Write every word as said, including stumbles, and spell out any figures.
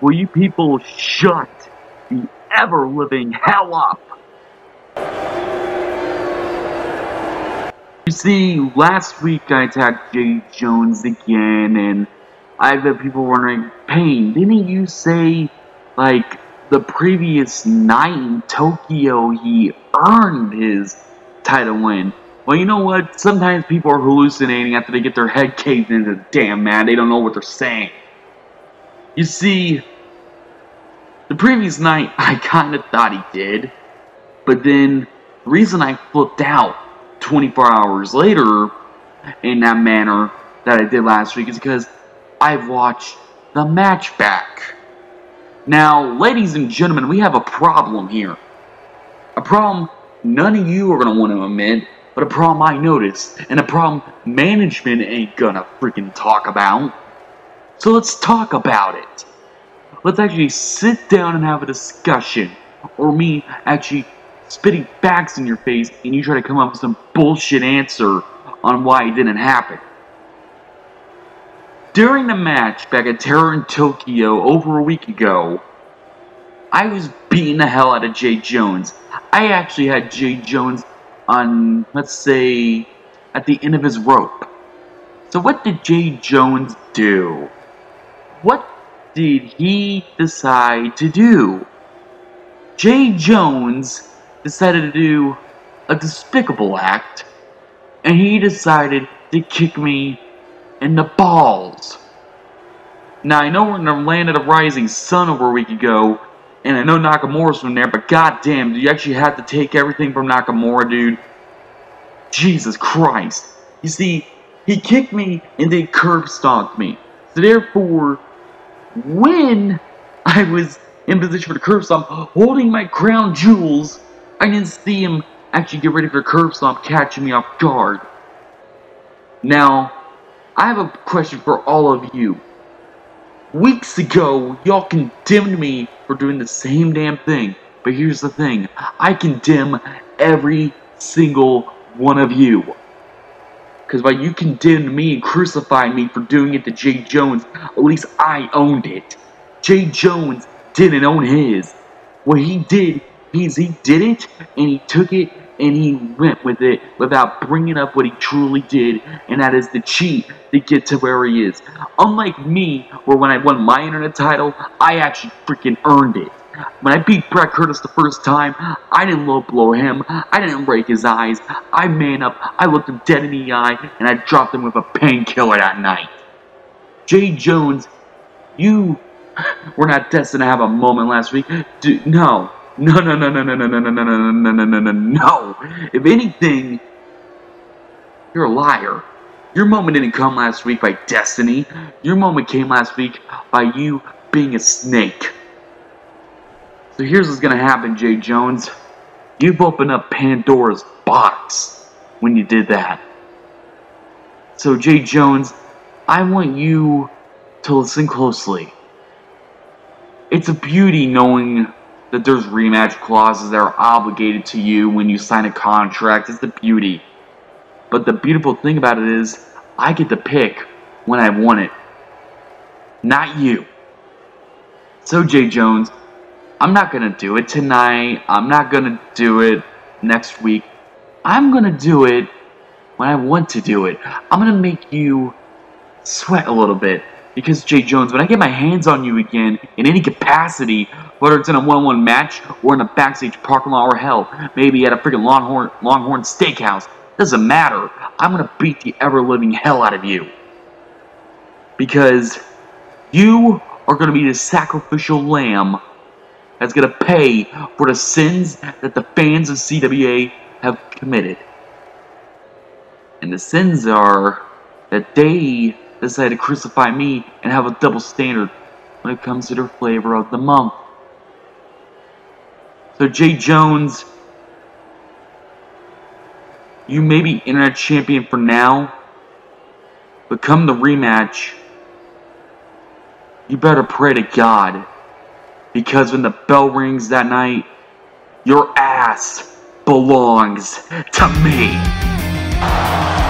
will you people shut the ever-living hell up? You see, last week I attacked xFusionz again, and I've had people wondering, Payne, didn't you say, like, the previous night in Tokyo he earned his title win? Well, you know what? Sometimes people are hallucinating after they get their head caved into. Damn, man, they don't know what they're saying. You see, the previous night, I kind of thought he did. But then, the reason I flipped out twenty-four hours later in that manner that I did last week is because I've watched the match back. Now, ladies and gentlemen, we have a problem here. A problem none of you are going to want to admit, but a problem I noticed, and a problem management ain't gonna freaking talk about. So let's talk about it. Let's actually sit down and have a discussion, or me actually spitting facts in your face and you try to come up with some bullshit answer on why it didn't happen. During the match back at Terror in Tokyo over a week ago, I was beating the hell out of xFusionz. I actually had xFusionz on, let's say, at the end of his rope. So what did xFusionz do? What did he decide to do? xFusionz decided to do a despicable act, and he decided to kick me in the balls. Now, I know we're in the land of the rising sun over a week ago, and I know Nakamura's from there, but goddamn, do you actually have to take everything from Nakamura, dude? Jesus Christ. You see, he kicked me and then curb stomped me. So therefore, when I was in position for the curb stomp, holding my crown jewels, I didn't see him actually get ready for the curb stomp, catching me off guard. Now, I have a question for all of you. Weeks ago, y'all condemned me for doing the same damn thing. But here's the thing. I condemn every single one of you. Because while you condemned me and crucified me for doing it to xFusionz, at least I owned it. xFusionz didn't own his. What he did is he did it, and he took it, and he went with it without bringing up what he truly did, and that is to cheat to get to where he is. Unlike me, where when I won my internet title, I actually freaking earned it. When I beat Brett Curtis the first time, I didn't low blow him, I didn't break his eyes, I man up, I looked him dead in the eye, and I dropped him with a painkiller that night. xFusionz, you were not destined to have a moment last week. Dude, no. No, no, no, no, no, no, no, no, no, no, no, no, no, no, no. If anything, you're a liar. Your moment didn't come last week by destiny. Your moment came last week by you being a snake. So here's what's gonna happen, xFusionz. You've opened up Pandora's box when you did that. So xFusionz, I want you to listen closely. It's a beauty knowing that there's rematch clauses that are obligated to you when you sign a contract. It's the beauty. But the beautiful thing about it is, I get to pick when I want it. Not you. So xFusionz, I'm not gonna do it tonight. I'm not gonna do it next week. I'm gonna do it when I want to do it. I'm gonna make you sweat a little bit. Because xFusionz, when I get my hands on you again, in any capacity, whether it's in a one-on-one match, or in a backstage parking lot, or hell, maybe at a freaking Longhorn, Longhorn Steakhouse, doesn't matter. I'm gonna beat the ever-living hell out of you. Because you are gonna be the sacrificial lamb that's gonna pay for the sins that the fans of C W A have committed. And the sins are that they decided to crucify me and have a double standard when it comes to their flavor of the month. So xFusionz, you may be internet champion for now, but come the rematch, you better pray to God, because when the bell rings that night, your ass belongs to me.